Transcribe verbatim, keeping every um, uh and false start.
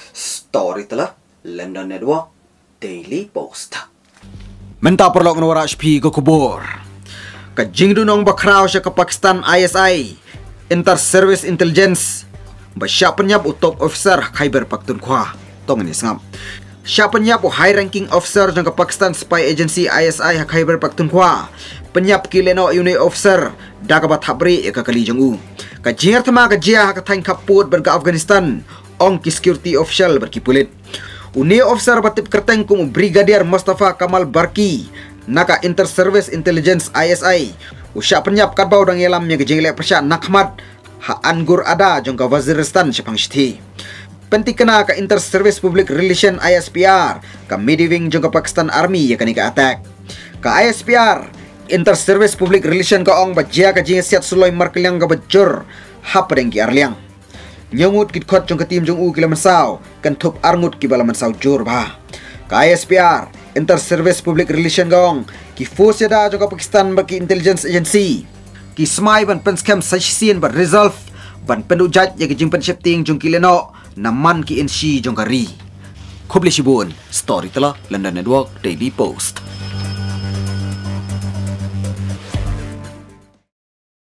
Story telah London Network Daily Post. Menta perlok ngawara H P ke kubur. Kajing dunong bakraw siya ke Pakistan I S I Inter Service Intelligence. Basya penyap u top officer Khyber Pakhtunkhwa. Tong ni sangam. Siya penyap u high ranking officer jang ke Pakistan Spy Agency I S I Khyber Pakhtunkhwa. Penyap kileno unit officer Dagabat Habri ke kali jang u. Kajing artama kajia ke thain kaput berga Afghanistan. Ong ki security official berkipulit. Uni officer batip kerteng kum Brigadier Mustafa Kamal Barki naka Inter Service Intelligence I S I. Usya penyap kadbau dang yelam nya gejeng lek persya nakmat ha anggur ada jong ka Waziristan sepang shthi. Penti kena ka Inter Service Public Relation I S P R ka Mediving jong ka Pakistan Army ya kani ka attack. Ka I S P R Inter Service Public Relation ka ong bajia ka jing siat suloi markeliang ka bajur ha padeng ki arliang. Nyongut kit khot jong ka tim jong u kila mansau kan thup arngut ki bala mansau jur ba. Ka I S P R Inter Service Public Relation gong ki force da jong ka Pakistan baki intelligence agency ki smai ban penskem sajsin ba resolve ban pendujat ya ki jing pen shifting jong ki leno naman ki insi jong ka ri. Khobli shibun story telah London Network Daily Post.